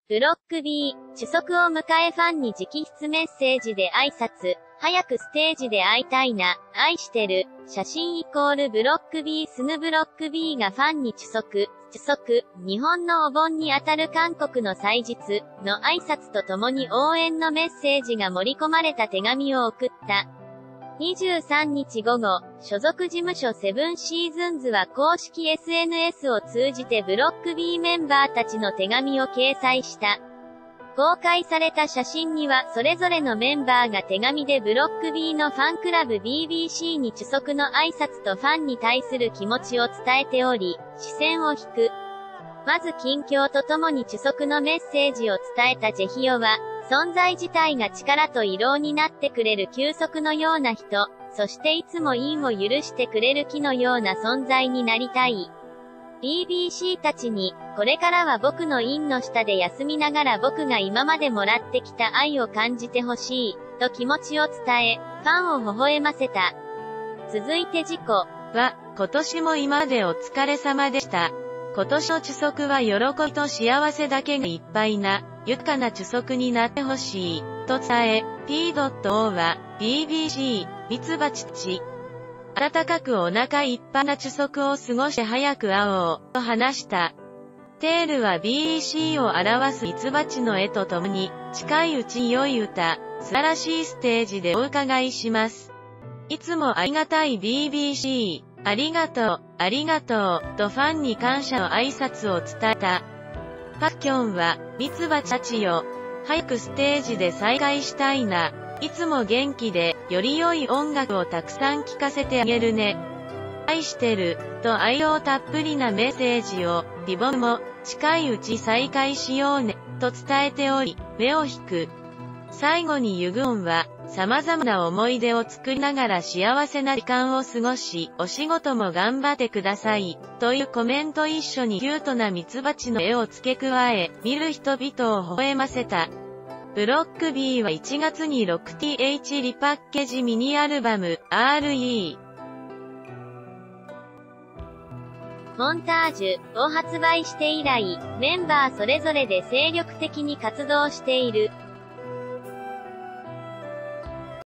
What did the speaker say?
ブロック B、主足を迎えファンに直筆メッセージで挨拶、早くステージで会いたいな、愛してる、写真イコールブロック B スヌブロック B がファンに主足、日本のお盆にあたる韓国の祭日の挨拶とともに応援のメッセージが盛り込まれた手紙を送った。23日午後、所属事務所セブンシーズンズは公式 SNS を通じてブロック B メンバーたちの手紙を掲載した。公開された写真にはそれぞれのメンバーが手紙でブロック B のファンクラブ BBC に主足の挨拶とファンに対する気持ちを伝えており、視線を引く。まず近況とともに主足のメッセージを伝えたジェヒヨは、存在自体が力と慰労になってくれる休息のような人、そしていつも陰を許してくれる木のような存在になりたい。BBC たちに、これからは僕の陰の下で休みながら僕が今までもらってきた愛を感じてほしい、と気持ちを伝え、ファンを微笑ませた。続いて事故は、今年も今までお疲れ様でした。今年の主足は喜びと幸せだけがいっぱいな、豊かな主足になってほしい、と伝え、P.O は、BBC、ミツバチたち。暖かくお腹いっぱいな主足を過ごして早く会おう、と話した。テールは BEC を表すミツバチの絵とともに、近いうちに良い歌、素晴らしいステージでお伺いします。いつもありがたい BBC、ありがとう、ありがとう、とファンに感謝の挨拶を伝えた。パクキョンは、ミツバチたちよ、早くステージで再会したいな。いつも元気で、より良い音楽をたくさん聴かせてあげるね。愛してる、と愛情たっぷりなメッセージを、リボンも、近いうち再会しようね、と伝えており、目を引く。最後にユグオンは、様々な思い出を作りながら幸せな時間を過ごし、お仕事も頑張ってください、というコメント一緒にキュートなミツバチの絵を付け加え、見る人々を微笑ませた。ブロック B は1月に 6th リパッケージミニアルバム RE モンタージュを発売して以来、メンバーそれぞれで精力的に活動している。